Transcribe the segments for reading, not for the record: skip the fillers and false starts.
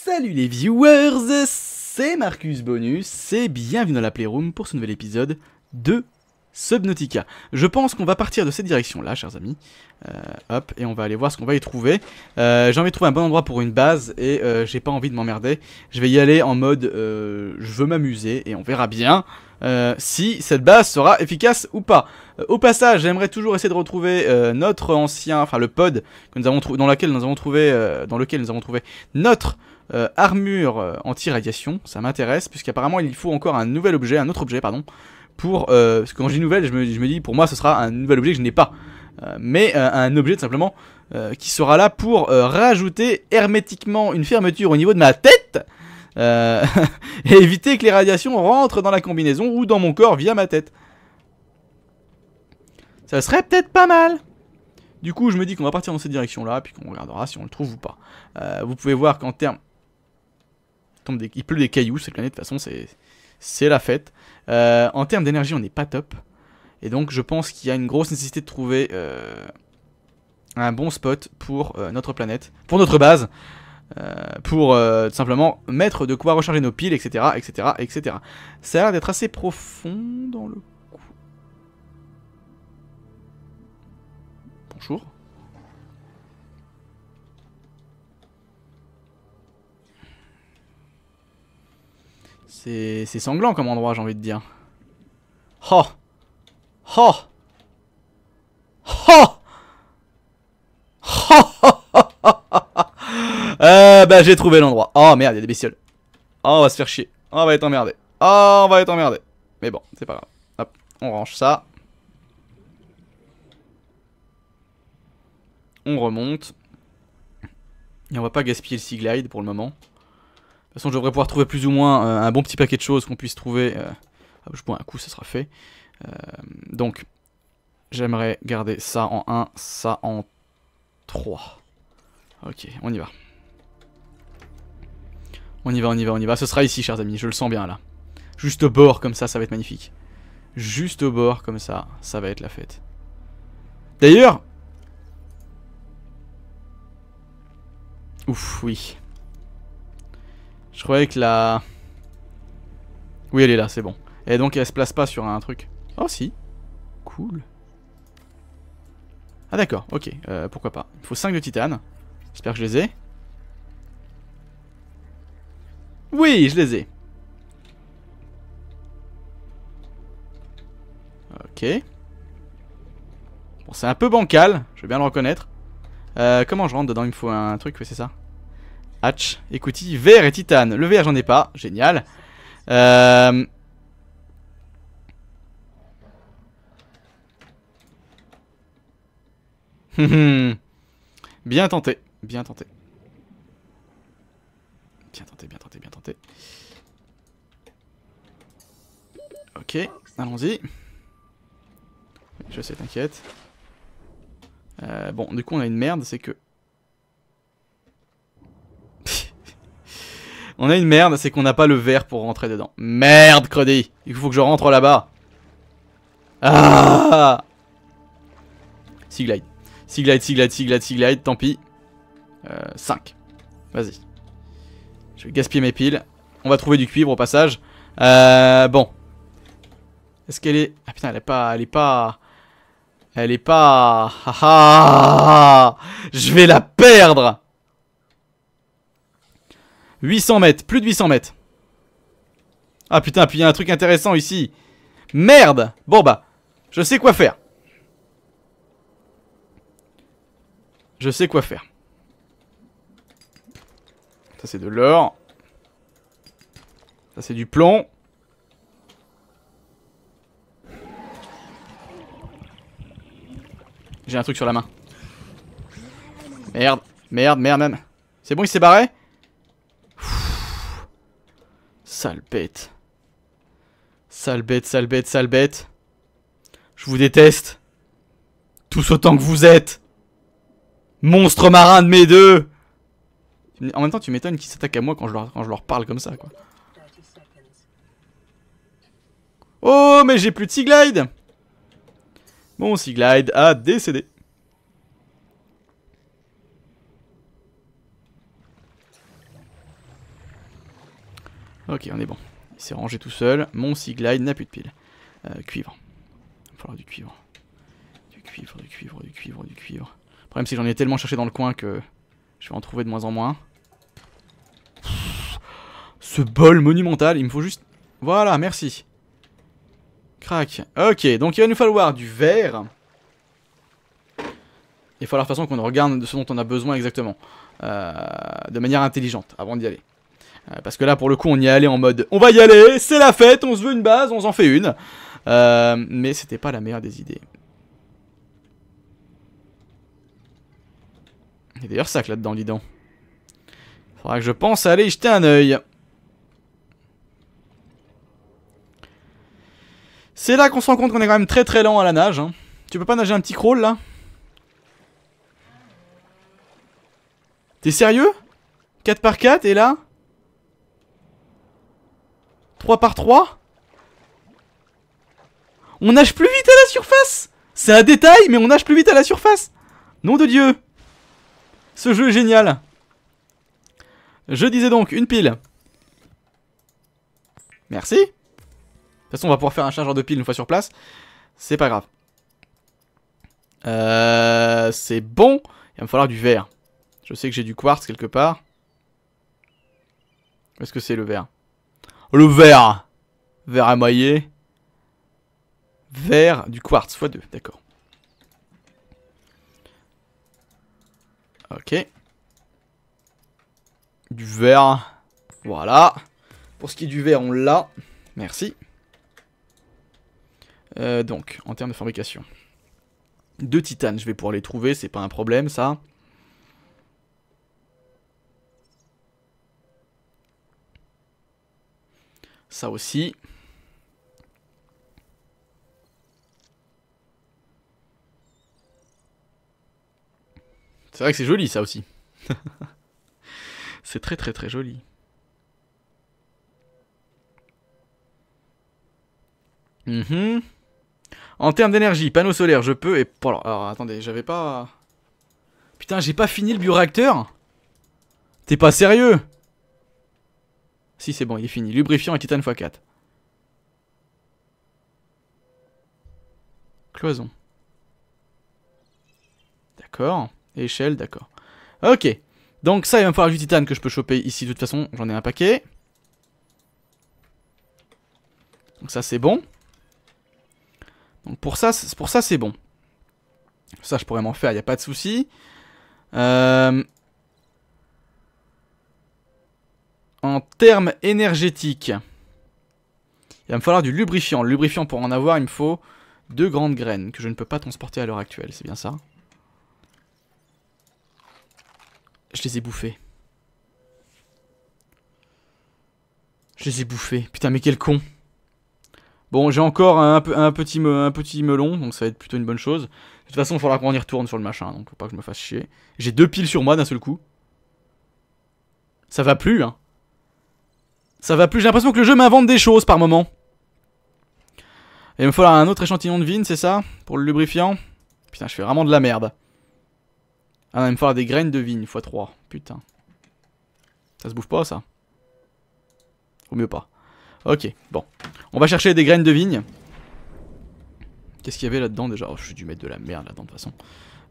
Salut les viewers, c'est Marcus Bonus et bienvenue dans la Playroom pour ce nouvel épisode de Subnautica. Je pense qu'on va partir de cette direction là, chers amis. Hop, et on va aller voir ce qu'on va y trouver. J'ai envie de trouver un bon endroit pour une base et j'ai pas envie de m'emmerder. Je vais y aller en mode je veux m'amuser et on verra bien si cette base sera efficace ou pas. Au passage, j'aimerais toujours essayer de retrouver notre ancien, enfin le pod que nous avons dans lequel nous avons trouvé notre armure anti-radiation. Ça m'intéresse puisqu'apparemment il faut encore un nouvel objet, un autre objet pardon, pour parce que quand je dis nouvelle, je me dis pour moi ce sera un nouvel objet que je n'ai pas, mais un objet tout simplement qui sera là pour rajouter hermétiquement une fermeture au niveau de ma tête. Et éviter que les radiations rentrent dans la combinaison ou dans mon corps via ma tête. Ça serait peut-être pas mal. Du coup je me dis qu'on va partir dans cette direction là, puis qu'on regardera si on le trouve ou pas. Vous pouvez voir qu'en termes... Il pleut des cailloux cette planète, de toute façon c'est la fête. En termes d'énergie on n'est pas top. Et donc je pense qu'il y a une grosse nécessité de trouver un bon spot pour notre planète, pour notre base. Pour tout simplement mettre de quoi recharger nos piles, etc. etc. etc. Ça a l'air d'être assez profond dans le coup. Bonjour. C'est sanglant comme endroit, j'ai envie de dire. Oh oh oh bah j'ai trouvé l'endroit. Oh merde, il y a des bestioles. Oh, on va se faire chier. Oh, on va être emmerdé. Oh, on va être emmerdé. Mais bon, c'est pas grave. Hop, on range ça. On remonte. Et on va pas gaspiller le Sea Glide pour le moment. De toute façon, je devrais pouvoir trouver plus ou moins un bon petit paquet de choses qu'on puisse trouver. Hop, je bois un coup, ça sera fait. Donc, j'aimerais garder ça en 1, ça en 3. Ok, on y va. On y va, on y va, on y va. Ce sera ici, chers amis, je le sens bien là. Juste au bord, comme ça va être magnifique. Juste au bord, comme ça va être la fête. D'ailleurs... Ouf, oui. Je croyais que la... Oui, elle est là, c'est bon. Et donc, elle se place pas sur un truc. Oh, si. Cool. Ah d'accord, ok, pourquoi pas. Il faut 5 de titane. J'espère que je les ai. Oui, je les ai. Ok. Bon, c'est un peu bancal, je veux bien le reconnaître. Comment je rentre dedans? Il me faut un truc, oui, c'est ça. Hatch, écoutille, verre et titane. Le verre, j'en ai pas, génial. Bien tenté, bien tenté. Bien tenté, bien tenté, bien tenté. Ok, allons-y. Je sais, t'inquiète. Bon, du coup, on a une merde, c'est que... On a une merde, c'est qu'on n'a pas le verre pour rentrer dedans. Merde, Cruddy! Il faut que je rentre là-bas. Ah! Sea Glide. Sea Glide, Sea Glide, Sea Glide, Sea Glide, tant pis. 5. Vas-y. Je vais gaspiller mes piles. On va trouver du cuivre au passage. Bon. Est-ce qu'elle est... Ah putain, elle est pas... Elle est pas... Elle est pas... Ah, je vais la perdre. 800 mètres. Plus de 800 mètres. Ah putain, puis il y a un truc intéressant ici. Merde. Bon bah. Je sais quoi faire. Je sais quoi faire. Ça c'est de l'or. Ça c'est du plomb. J'ai un truc sur la main. Merde, merde, merde, merde. C'est bon, il s'est barré? Sale bête. Sale bête, sale bête, sale bête. Je vous déteste. Tous autant que vous êtes. Monstre marin de mes deux. En même temps, tu m'étonnes qu'ils s'attaquent à moi quand je leur parle comme ça, quoi. Oh, mais j'ai plus de Sea Glide. Mon Sea Glide a décédé. Ok, on est bon. Il s'est rangé tout seul. Mon Sea Glide n'a plus de piles. Cuivre. Il va falloir du cuivre. Du cuivre, du cuivre, du cuivre, du cuivre. Le problème c'est que j'en ai tellement cherché dans le coin que je vais en trouver de moins en moins. Ce bol monumental, il me faut juste... Voilà, merci. Crac. Ok, donc il va nous falloir du verre. Il va falloir de toute façon qu'on regarde de ce dont on a besoin exactement. De manière intelligente, avant d'y aller. Parce que là, pour le coup, on y est allé en mode... On va y aller, c'est la fête, on se veut une base, on s'en fait une. Mais c'était pas la meilleure des idées. Il y a d'ailleurs sac là-dedans, dis donc. Faudra que je pense à aller y jeter un œil. C'est là qu'on se rend compte qu'on est quand même très très lent à la nage. Hein. Tu peux pas nager un petit crawl là? T'es sérieux? 4 par 4 et là 3 par 3? On nage plus vite à la surface. C'est un détail mais on nage plus vite à la surface. Nom de Dieu. Ce jeu est génial. Je disais donc une pile. Merci. De toute façon on va pouvoir faire un chargeur de pile une fois sur place. C'est pas grave. C'est bon. Il va me falloir du verre. Je sais que j'ai du quartz quelque part. Où est-ce que c'est le verre? Le verre. Verre émaillé. Verre du quartz x2, d'accord. Ok. Du verre. Voilà. Pour ce qui est du verre, on l'a. Merci. Donc, en termes de fabrication. 2 titanes, je vais pouvoir les trouver, c'est pas un problème ça. Ça aussi. C'est vrai que c'est joli ça aussi. C'est très très très joli. En termes d'énergie, panneau solaire, je peux et... Alors attendez, j'avais pas... Putain, j'ai pas fini le bioréacteur? T'es pas sérieux? Si, c'est bon, il est fini. Lubrifiant et titane x4. Cloison. D'accord. Échelle, d'accord. Ok. Donc ça, il va me falloir du titane que je peux choper ici. De toute façon, j'en ai un paquet. Donc ça, c'est bon. Donc pour ça, c'est bon. Ça, je pourrais m'en faire, il n'y a pas de souci. En termes énergétiques, il va me falloir du lubrifiant. Le lubrifiant, pour en avoir, il me faut 2 grandes graines que je ne peux pas transporter à l'heure actuelle. C'est bien ça? Je les ai bouffées. Je les ai bouffées. Putain, mais quel con. Bon, j'ai encore un petit melon, donc ça va être plutôt une bonne chose. De toute façon, il faudra qu'on y retourne sur le machin, donc faut pas que je me fasse chier. J'ai 2 piles sur moi d'un seul coup. Ça va plus, hein. Ça va plus, j'ai l'impression que le jeu m'invente des choses par moment. Et il me falloir un autre échantillon de vigne, c'est ça? Pour le lubrifiant. Putain, je fais vraiment de la merde. Ah non, il me falloir des graines de vigne x3. Putain. Ça se bouffe pas, ça? Ou mieux pas. Ok, bon. On va chercher des graines de vigne. Qu'est-ce qu'il y avait là-dedans déjà? Oh, j'ai dû mettre de la merde là-dedans de toute façon.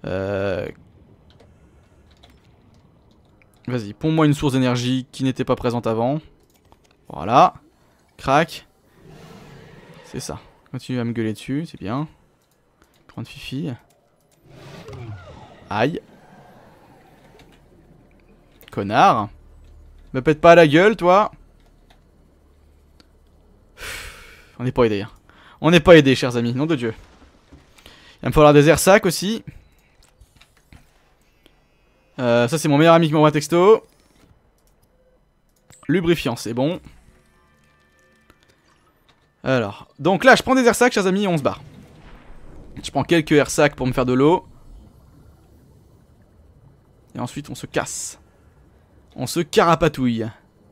Vas-y, ponds-moi une source d'énergie qui n'était pas présente avant. Voilà. Crac. C'est ça. Continue à me gueuler dessus, c'est bien. Point de fifi. Aïe. Connard. Me pète pas la gueule, toi. On n'est pas aidé. Hein. On n'est pas aidé, chers amis, nom de Dieu. Il va me falloir des air sacs aussi. Ça, c'est mon meilleur ami qui m'envoie un texto. Lubrifiant, c'est bon. Alors, donc là, je prends des air sacs, chers amis, et on se barre. Je prends quelques air sacs pour me faire de l'eau. Et ensuite, on se casse. On se carapatouille.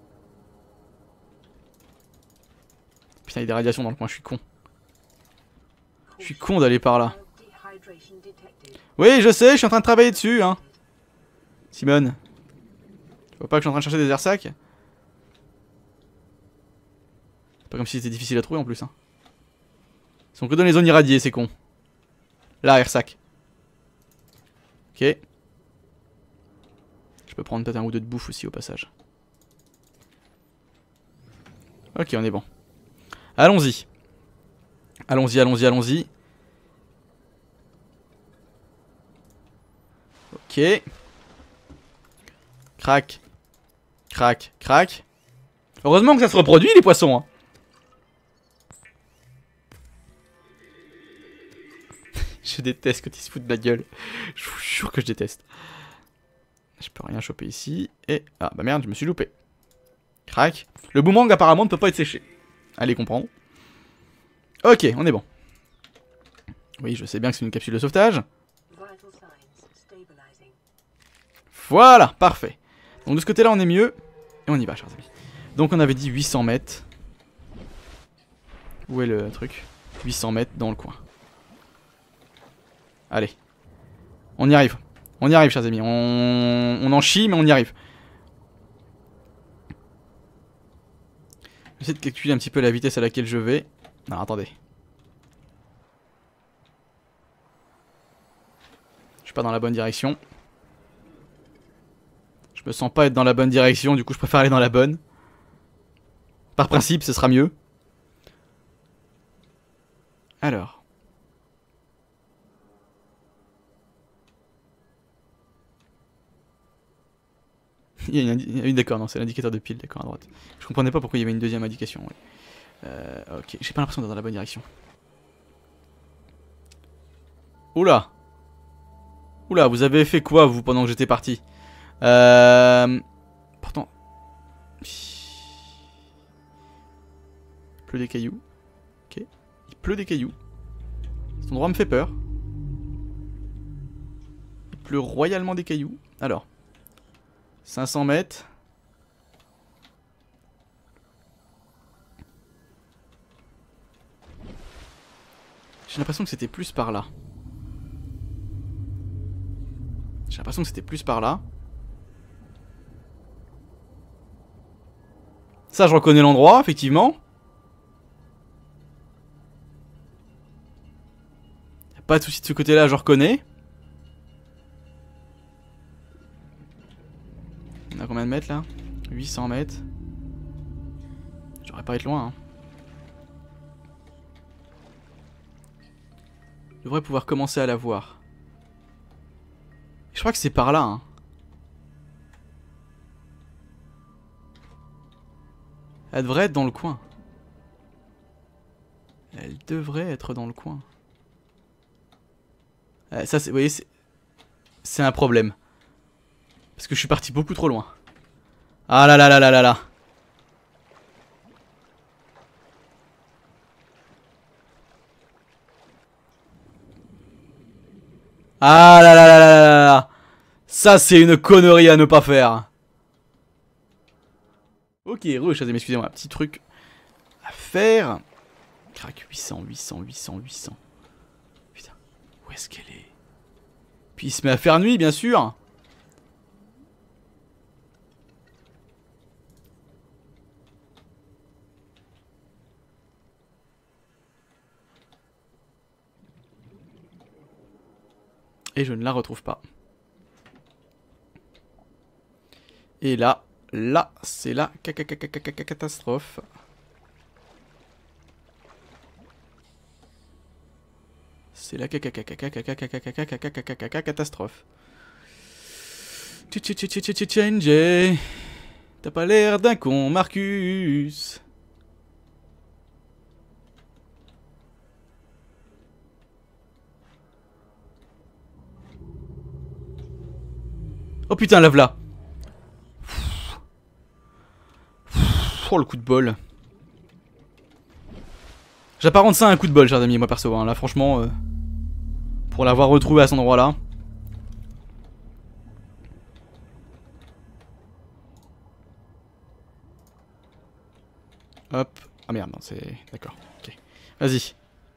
Putain, il y a des radiations dans le coin, je suis con. Je suis con d'aller par là. Oui, je sais, je suis en train de travailler dessus, hein. Simone. Tu vois pas que je suis en train de chercher des air sacs? Pas comme si c'était difficile à trouver en plus. Hein. Ils sont que dans les zones irradiées, c'est con. Là, Airsac. Ok. Je peux prendre peut-être un ou deux de bouffe aussi au passage. Ok, on est bon. Allons-y. Allons-y, allons-y, allons-y. Ok. Crac. Crac, crac. Heureusement que ça se reproduit les poissons. Hein. Je déteste quand ils se foutent de la gueule. Je vous jure que je déteste. Je peux rien choper ici. Et... ah bah merde, je me suis loupé. Crac. Le boomerang apparemment ne peut pas être séché. Allez comprendre. Ok, on est bon. Oui, je sais bien que c'est une capsule de sauvetage. Voilà, parfait. Donc de ce côté-là, on est mieux. Et on y va, chers amis. Donc on avait dit 800 mètres. Où est le truc? 800 mètres dans le coin. Allez. On y arrive. On y arrive, chers amis. On en chie, mais on y arrive. J'essaie de calculer un petit peu la vitesse à laquelle je vais. Non, attendez. Je suis pas dans la bonne direction. Je me sens pas être dans la bonne direction, du coup je préfère aller dans la bonne. Par principe, ce sera mieux. Alors. D'accord, non, c'est l'indicateur de pile, d'accord, à droite. Je comprenais pas pourquoi il y avait une deuxième indication. Ouais. Ok, j'ai pas l'impression d'être dans la bonne direction. Oula! Oula, vous avez fait quoi, vous, pendant que j'étais parti? Pourtant... il pleut des cailloux. Ok. Il pleut des cailloux. Cet endroit me fait peur. Il pleut royalement des cailloux. Alors. 500 mètres. J'ai l'impression que c'était plus par là. J'ai l'impression que c'était plus par là. Ça, je reconnais l'endroit, effectivement. Y'a pas de soucis de ce côté-là, je reconnais. On a combien de mètres là? 800 mètres. J'aurais pas être loin. Hein. Je devrais pouvoir commencer à la voir. Je crois que c'est par là. Hein. Elle devrait être dans le coin. Elle devrait être dans le coin. Ça, vous voyez, c'est un problème. Parce que je suis parti beaucoup trop loin. Ah là là là là là là. Ah là là là là là là. Ça, c'est une connerie à ne pas faire. Ok, excusez-moi, un petit truc à faire. Crac, 800, 800, 800, 800. Putain, où est-ce qu'elle est? Puis il se met à faire nuit, bien sûr. Et je ne la retrouve pas. Et là, c'est la catastrophe. C'est la catastrophe. Change. T'as pas l'air d'un con, Marcus. Oh putain, la v'là. Oh le coup de bol. J'apparente ça à un coup de bol, chers amis, moi perso. Hein. Là, franchement, pour l'avoir retrouvé à cet endroit-là. Hop. Ah merde, non, c'est... D'accord. Ok. Vas-y.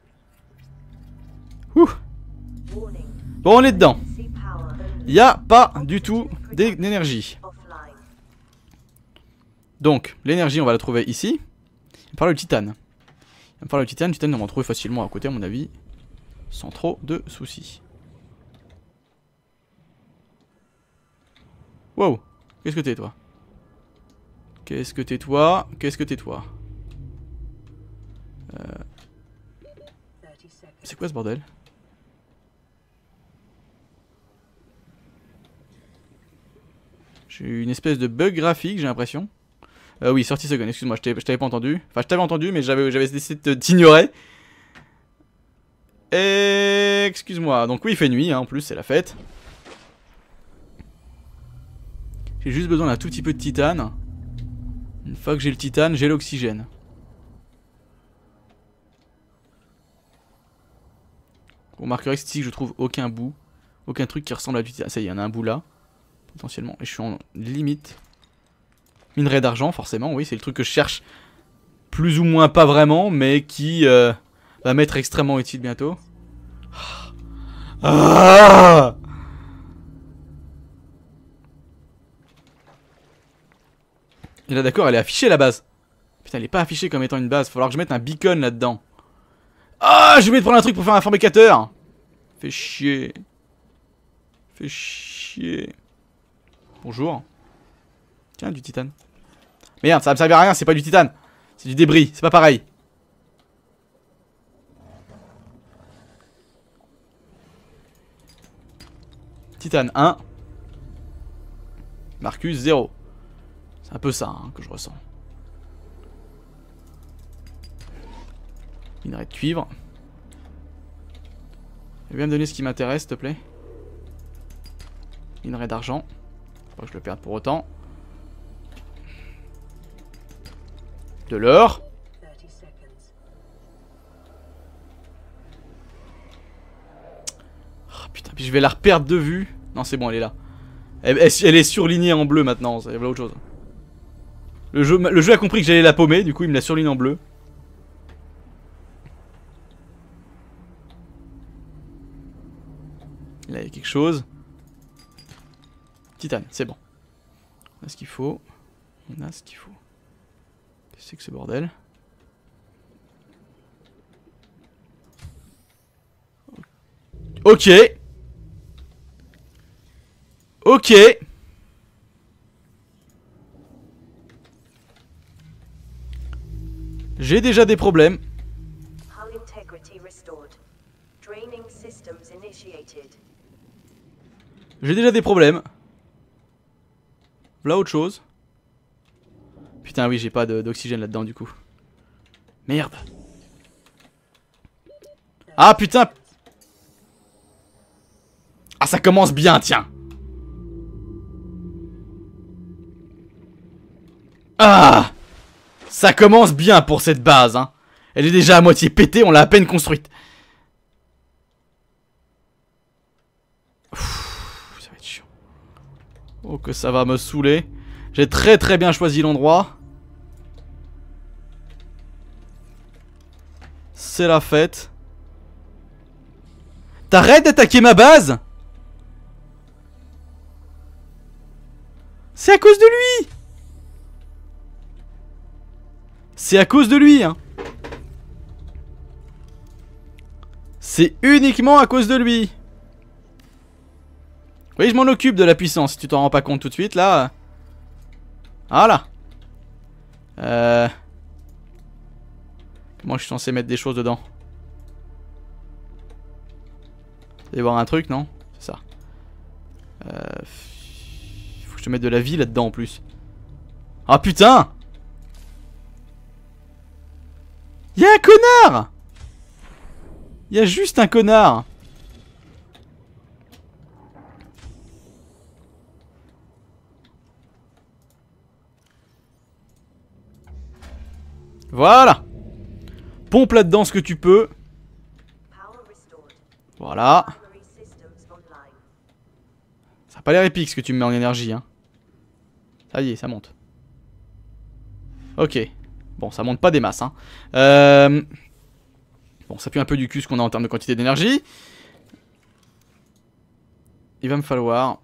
Ouh. Bon, on est dedans. Il n'y a pas du tout d'énergie. Donc, l'énergie, on va la trouver ici. me falloir le titane. Il va me falloir le titane. Le titane, on va en trouver facilement à côté, à mon avis. Sans trop de soucis. Wow. Qu'est-ce que t'es, toi? Qu'est-ce que t'es, toi? Qu'est-ce que t'es, toi? C'est quoi ce bordel? J'ai eu une espèce de bug graphique, j'ai l'impression. Oui, 30 secondes, excuse-moi, je t'avais pas entendu. Enfin, je t'avais entendu, mais j'avais décidé de t'ignorer. Excuse-moi. Donc oui, il fait nuit, hein, en plus, c'est la fête. J'ai juste besoin d'un tout petit peu de titane. Une fois que j'ai le titane, j'ai l'oxygène. Vous remarquerez ici que je trouve aucun bout. Aucun truc qui ressemble à du titane. Ça y est, il y en a un bout là. Potentiellement. Et je suis en limite. Minerai d'argent, forcément, oui, c'est le truc que je cherche. Plus ou moins pas vraiment, mais qui va m'être extrêmement utile bientôt. Ah! Et là, d'accord, elle est affichée la base. Putain, elle est pas affichée comme étant une base. Il va falloir que je mette un beacon là-dedans. Ah, je vais te prendre un truc pour faire un fabricateur. Fais chier. Fais chier. Bonjour. Tiens, du titane. Merde, ça va me servir à rien, c'est pas du titane. C'est du débris, c'est pas pareil. Titane 1. Marcus 0. C'est un peu ça hein, que je ressens. Minerai de cuivre. Tu viens me donner ce qui m'intéresse, s'il te plaît. Minerai d'argent. Faut pas que je le perde pour autant. De l'or. Oh, putain, puis je vais la reperdre de vue. Non, c'est bon, elle est là. Elle est surlignée en bleu maintenant, ça y a autre chose. Le jeu a compris que j'allais la paumer, du coup il me la surligne en bleu. Là il y a quelque chose. Titane, c'est bon. On a ce qu'il faut. On a ce qu'il faut. Qu'est-ce que c'est que ce bordel? Ok. Ok. J'ai déjà des problèmes. J'ai déjà des problèmes. Là autre chose. Putain oui j'ai pas d'oxygène là-dedans du coup. Merde. Ah putain. Ah ça commence bien tiens. Ah. Ça commence bien pour cette base hein. Elle est déjà à moitié pétée, on l'a à peine construite. Ouh, ça va être chiant. Oh que ça va me saouler. J'ai très bien choisi l'endroit. C'est la fête. T'arrêtes d'attaquer ma base. C'est à cause de lui. C'est à cause de lui hein. C'est uniquement à cause de lui. Oui je m'en occupe de la puissance. Si tu t'en rends pas compte tout de suite là. Voilà. Comment je suis censé mettre des choses dedans? Vous allez voir un truc non? C'est ça. Faut que je te mette de la vie là-dedans en plus. Ah putain! Y'a un connard! Y'a juste un connard! Voilà! Pompe là-dedans ce que tu peux. Voilà. Ça a pas l'air épique ce que tu me mets en énergie hein. Ça y est, ça monte. Ok. Bon, ça monte pas des masses hein. Bon, ça pue un peu du cul ce qu'on a en termes de quantité d'énergie. Il va me falloir...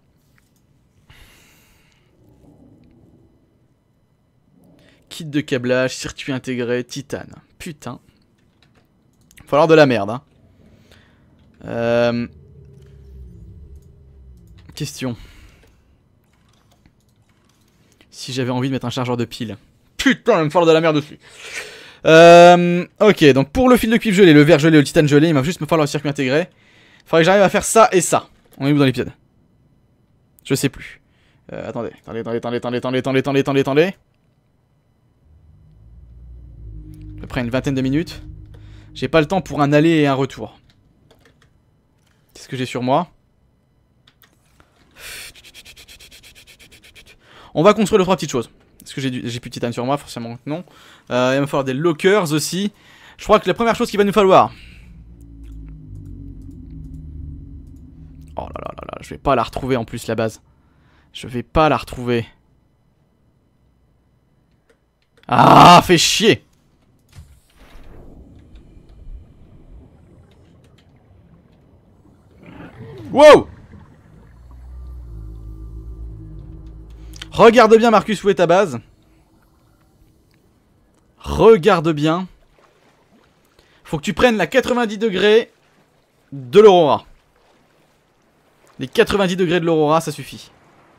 Kit de câblage, circuit intégré, titane. Putain. Il va falloir de la merde. Hein. Question. Si j'avais envie de mettre un chargeur de pile. Putain, il va me falloir de la merde dessus. Ok, donc pour le fil de cuivre gelé, le verre gelé, le titane gelé, il va juste me falloir le circuit intégré. Il faudrait que j'arrive à faire ça et ça. On est où dans l'épisode? Je sais plus. Attendez. À peu près une vingtaine de minutes. J'ai pas le temps pour un aller et un retour. Qu'est-ce que j'ai sur moi? On va construire les 3 petites choses. Est-ce que j'ai plus de titane sur moi? Forcément que non. Il va me falloir des lockers aussi. Je crois que la première chose qu'il va nous falloir... Oh là là là là, je vais pas la retrouver en plus la base. Je vais pas la retrouver. Ah, fais chier! Wow! Regarde bien Marcus, où est ta base? Regarde bien. Faut que tu prennes la 90 degrés de l'Aurora. Les 90 degrés de l'Aurora, ça suffit.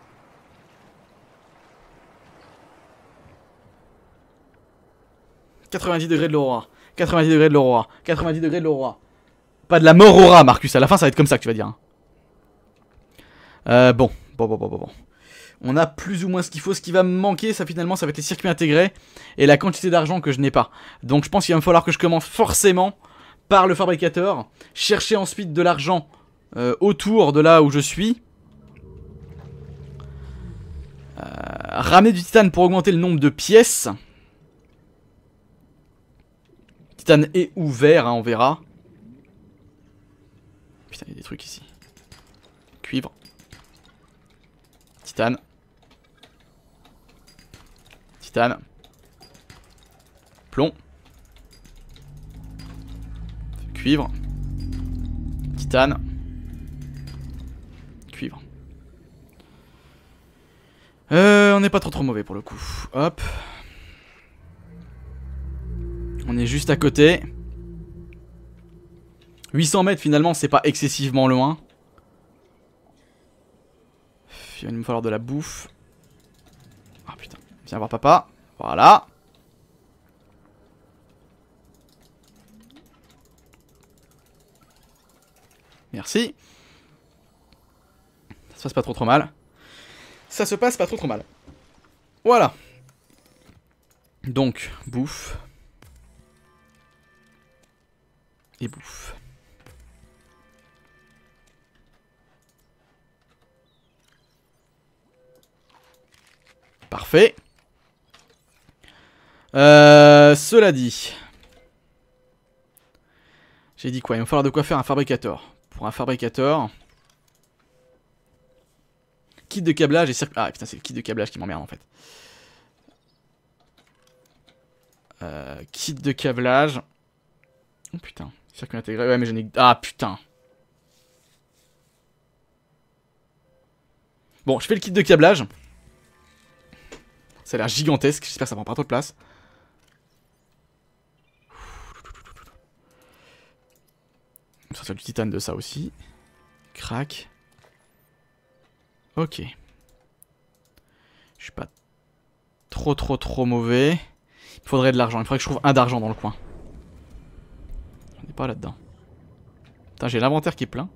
« 90 degrés de l'Aurora. 90 degrés de l'Aurora. 90 degrés de l'Aurora. » Pas de la mort-aura, Marcus. À la fin, ça va être comme ça que tu vas dire. Hein. Bon. On a plus ou moins ce qu'il faut. Ce qui va me manquer, ça finalement, ça va être les circuits intégrés et la quantité d'argent que je n'ai pas. Donc je pense qu'il va me falloir que je commence forcément par le fabricateur. Chercher ensuite de l'argent autour de là où je suis. Ramener du titane pour augmenter le nombre de pièces. Titane et ou verre, hein, on verra. Putain, il y a des trucs ici. Cuivre. Titane. Titane. Plomb. Cuivre. Titane. Cuivre. On n'est pas trop mauvais pour le coup. Hop. On est juste à côté. 800 mètres finalement, c'est pas excessivement loin. Il va nous falloir de la bouffe. Ah putain, viens voir papa. Voilà. Merci. Ça se passe pas trop mal. Ça se passe pas trop mal. Voilà. Donc, bouffe. Et bouffe. Parfait. Cela dit. J'ai dit quoi? Il va falloir de quoi faire un fabricateur. Pour un fabricateur. Kit de câblage et circuit. Ah putain, c'est le kit de câblage qui m'emmerde en fait. Kit de câblage. Oh putain. Circuit intégré. Ouais, mais j'en ai. Ah putain. Bon, je fais le kit de câblage. Ça a l'air gigantesque. J'espère que ça prend pas trop de place. On va sortir du titane de ça aussi. Crac. Ok. Je suis pas trop mauvais. Il faudrait de l'argent. Il faudrait que je trouve un d'argent dans le coin. J'en ai pas là-dedans. Putain, j'ai l'inventaire qui est plein.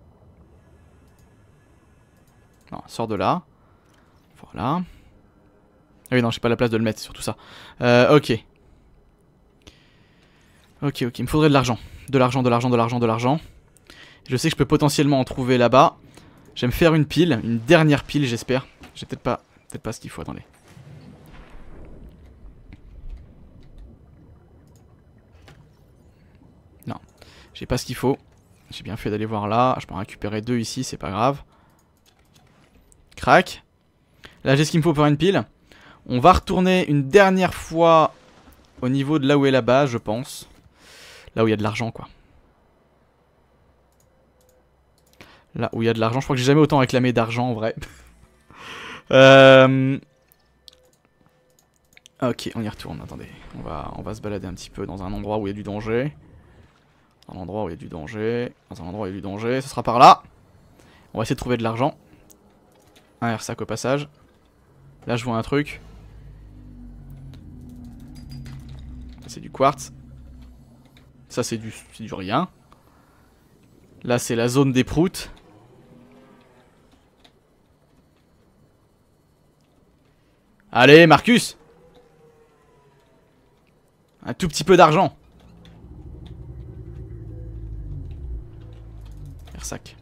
Non, sors de là. Voilà. Ah oui, non, j'ai pas la place de le mettre, c'est surtout ça. Ok. Ok, il me faudrait de l'argent. De l'argent. Je sais que je peux potentiellement en trouver là-bas. Je vais me faire une pile, une dernière pile, j'espère. J'ai peut-être pas ce qu'il faut, attendez. Non, j'ai pas ce qu'il faut. J'ai bien fait d'aller voir là. Je peux en récupérer 2 ici, c'est pas grave. Crac. Là, j'ai ce qu'il me faut pour une pile. On va retourner une dernière fois au niveau de là où est la base, je pense. Là où il y a de l'argent, quoi. Là où il y a de l'argent. Je crois que j'ai jamais autant réclamé d'argent, en vrai. Ok, on y retourne, attendez. On va se balader un petit peu dans un endroit où il y a du danger. Dans un endroit où il y a du danger. Dans un endroit où il y a du danger. Ce sera par là. On va essayer de trouver de l'argent. Un air-sac au passage. Là, je vois un truc. C'est du quartz. Ça, c'est du rien. Là, c'est la zone des proutes. Allez, Marcus! Un tout petit peu d'argent. Air-sac.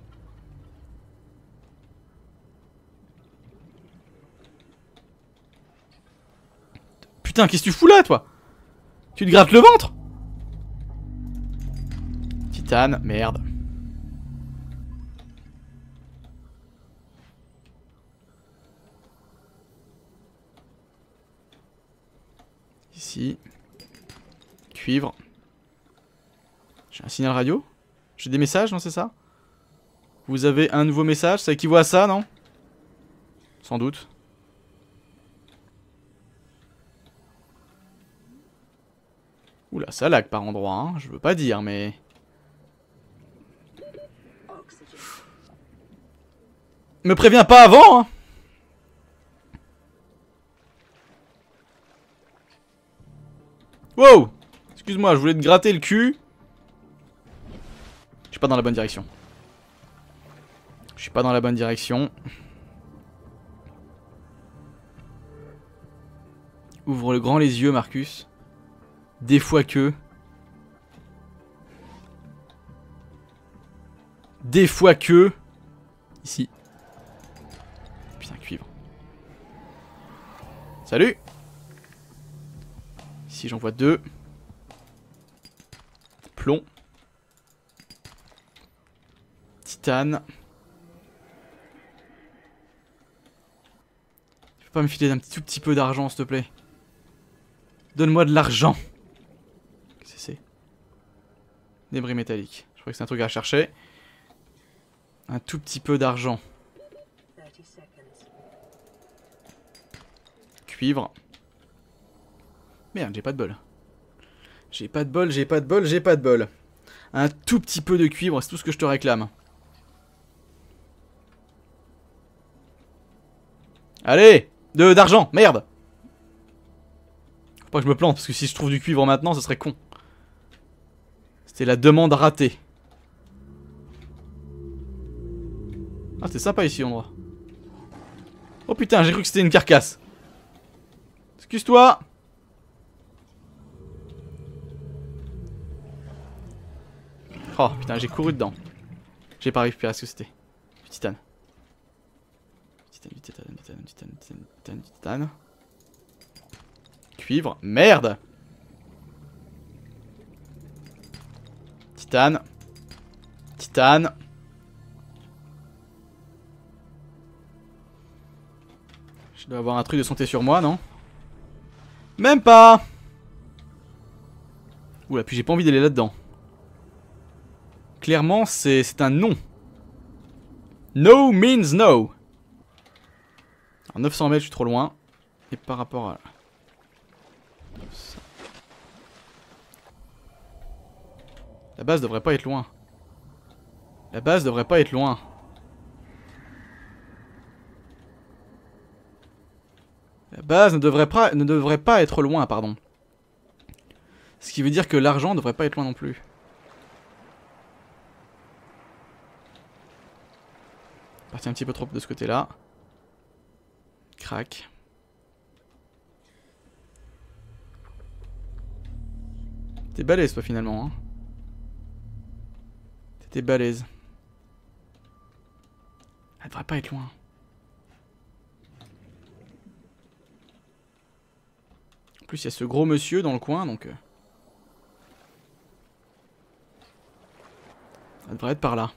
Putain, qu'est-ce que tu fous là, toi? Tu te grattes le ventre? Titane, merde. Ici. Cuivre. J'ai un signal radio? J'ai des messages, non, c'est ça? Vous avez un nouveau message? Ça équivaut à ça, non? Sans doute. Oula, ça lag par endroit, hein. Je veux pas dire, mais... Me préviens pas avant, hein. Wow! Excuse-moi, je voulais te gratter le cul. Je suis pas dans la bonne direction. Je suis pas dans la bonne direction. Ouvre le grand les yeux, Marcus. Des fois que... Des fois que... Ici. Putain, cuivre. Salut! Ici, j'en vois 2. Plomb. Titane. Tu peux pas me filer un tout petit peu d'argent, s'il te plaît? Donne-moi de l'argent. Qu'est-ce que c'est? Débris métalliques. Je crois que c'est un truc à chercher. Un tout petit peu d'argent. Cuivre. Merde, j'ai pas de bol. J'ai pas de bol, j'ai pas de bol, j'ai pas de bol. Un tout petit peu de cuivre, c'est tout ce que je te réclame. Allez! D'argent, merde! Faut pas que je me plante, parce que si je trouve du cuivre maintenant, ce serait con. C'était la demande ratée. Ah, c'est sympa ici l'endroit. Oh putain, j'ai cru que c'était une carcasse. Excuse-toi! Oh putain, j'ai couru dedans. J'ai pas récupéré ce que c'était. Du titane. Titane. Cuivre. Merde! Titane. Titane. Je dois avoir un truc de santé sur moi, non? Même pas! Oula, puis j'ai pas envie d'aller là-dedans. Clairement, c'est un non. No means no. Alors 900 mètres, je suis trop loin. Et par rapport à... La base devrait pas être loin. La base devrait pas être loin. La base ne devrait pas être loin, pardon. Ce qui veut dire que l'argent ne devrait pas être loin non plus. Parti un petit peu trop de ce côté-là. Crac. T'es balèze toi finalement, hein. T'es balèze. Elle devrait pas être loin. En plus il y a ce gros monsieur dans le coin donc... Elle devrait être par là.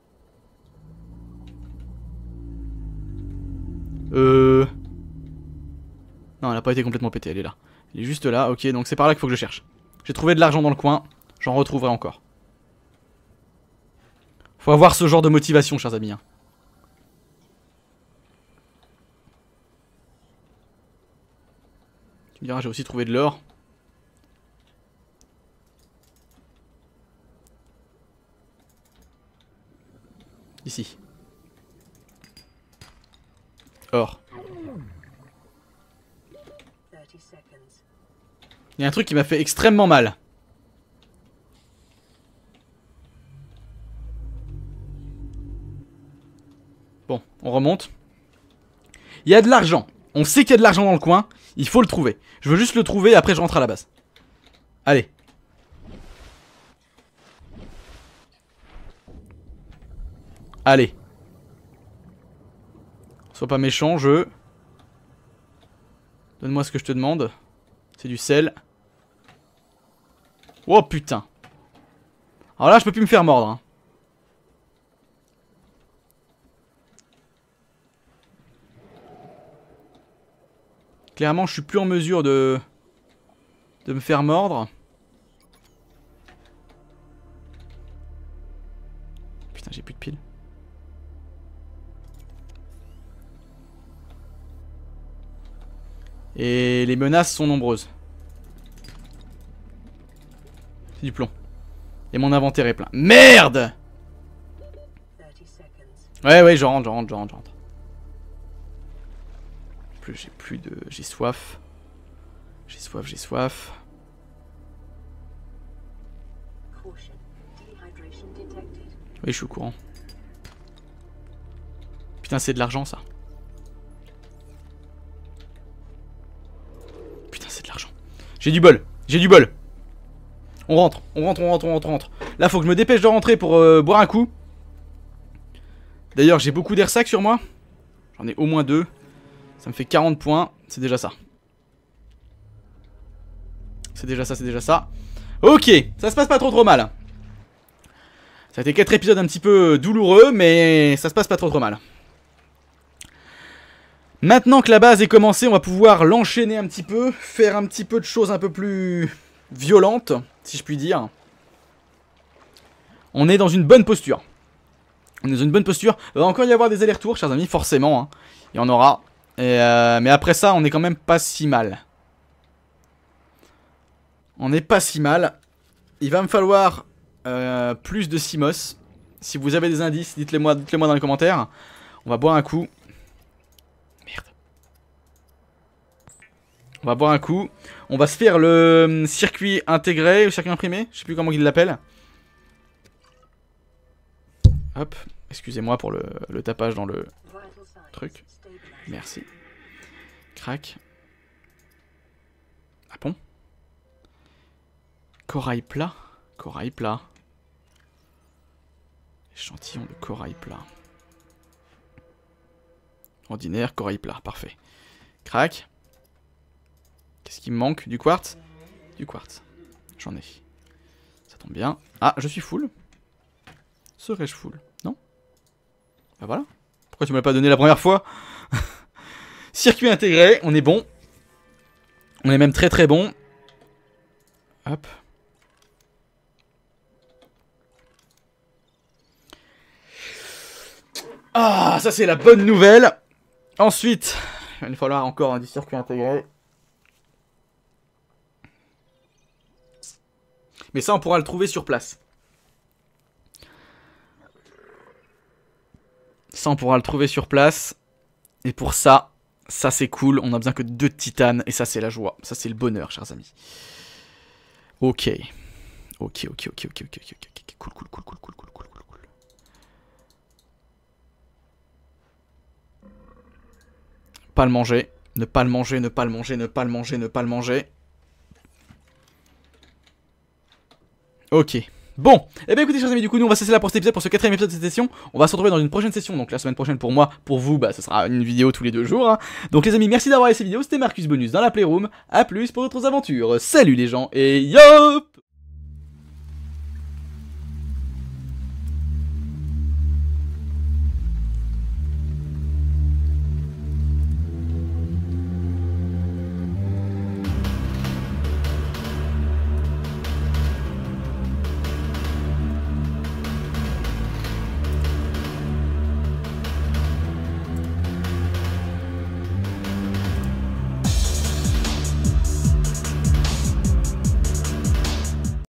Non, elle a pas été complètement pétée, elle est là. Elle est juste là, ok, donc c'est par là qu'il faut que je cherche. J'ai trouvé de l'argent dans le coin, j'en retrouverai encore. Faut avoir ce genre de motivation, chers amis. Hein. Tu me dira, j'ai aussi trouvé de l'or. Ici. Or. Il y a un truc qui m'a fait extrêmement mal. Bon, on remonte. Il y a de l'argent. On sait qu'il y a de l'argent dans le coin. Il faut le trouver. Je veux juste le trouver et après je rentre à la base. Allez. Allez. Sois pas méchant, je... Donne-moi ce que je te demande. C'est du sel. Oh putain. Alors là, je peux plus me faire mordre. Hein. Clairement, je suis plus en mesure de me faire mordre. Putain, j'ai plus de piles. Et les menaces sont nombreuses. C'est du plomb. Et mon inventaire est plein. Merde! Ouais, je rentre. J'ai plus de... J'ai soif. J'ai soif. Oui, je suis au courant. Putain, c'est de l'argent, ça. Putain, c'est de l'argent. J'ai du bol. On rentre. Là, faut que je me dépêche de rentrer pour boire un coup. D'ailleurs, j'ai beaucoup d'air sac sur moi. J'en ai au moins 2. Ça me fait 40 points. C'est déjà ça. C'est déjà ça. Ok, ça se passe pas trop mal. Ça a été 4 épisodes un petit peu douloureux, mais ça se passe pas trop mal. Maintenant que la base est commencée, on va pouvoir l'enchaîner un petit peu. Faire un petit peu de choses un peu plus violentes, si je puis dire. On est dans une bonne posture. Il va encore y avoir des allers-retours, chers amis, forcément. Hein. Il y en aura. Mais après ça, on est quand même pas si mal. On n'est pas si mal. Il va me falloir plus de Simos. Si vous avez des indices, dites-les moi dans les commentaires. On va boire un coup. Merde. On va boire un coup. On va se faire le circuit intégré, le circuit imprimé. Je sais plus comment il l'appelle. Hop. Excusez-moi pour le tapage dans le truc. Merci. Crac. Ah bon? Corail plat. Échantillon de corail plat. Ordinaire, corail plat. Parfait. Crac. Qu'est-ce qui me manque? Du quartz? J'en ai. Ça tombe bien. Ah, je suis full. Serais-je full? Non? Bah voilà. Pourquoi tu me l'as pas donné la première fois? Circuit intégré, on est bon. On est même très bon. Hop. Ah, ça c'est la bonne nouvelle. Ensuite, il va falloir encore du circuit intégré. Mais ça, on pourra le trouver sur place. Et pour ça... Ça c'est cool, on a besoin que de 2 titanes et ça c'est la joie, ça c'est le bonheur chers amis. Ok. Cool. Pas le manger, ne pas le manger. Ok. Bon, et bien écoutez chers amis, du coup nous on va se laisser là pour cet épisode, pour ce 4ème épisode de cette session. On va se retrouver dans une prochaine session, donc la semaine prochaine pour moi, pour vous, bah ce sera une vidéo tous les 2 jours. Hein. Donc les amis, merci d'avoir regardé cette vidéo, c'était Marcus Bonus dans la Playroom. A plus pour d'autres aventures, salut les gens, et yop!